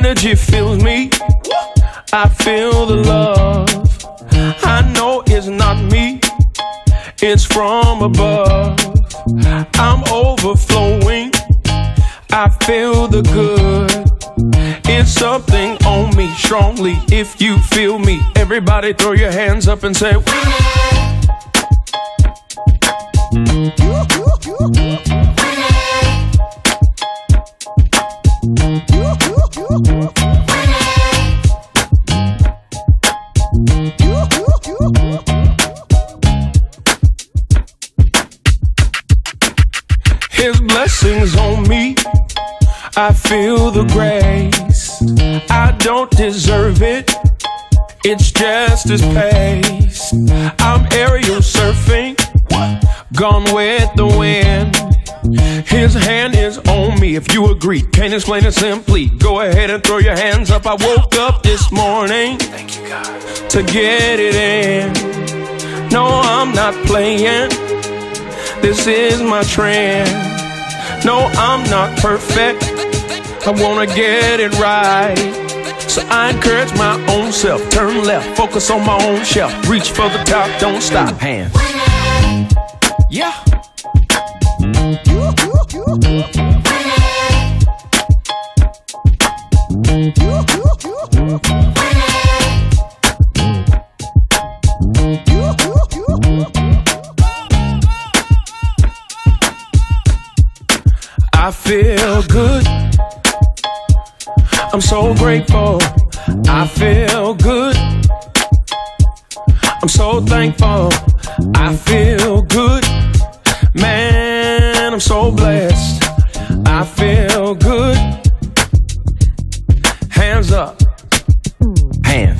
energy fills me. I feel the love. I know it's not me, it's from above. I'm overflowing. I feel the good. It's something on me strongly. If you feel me, everybody throw your hands up and say, His blessings on me. I feel the grace. I don't deserve it, it's just his pace. I'm aerial surfing, gone with the wind. His hand is on me, if you agree. Can't explain it simply. Go ahead and throw your hands up. I woke up this morning, thank you, God, to get it in. No, I'm not playing, this is my trend. No, I'm not perfect, I wanna get it right. So I encourage my own self. Turn left, focus on my own shelf. Reach for the top, don't stop. Hands. Yeah. I feel good, I'm so grateful. I feel good, I'm so thankful. I feel good, man, I'm so blessed. I feel good. Hands up, hands.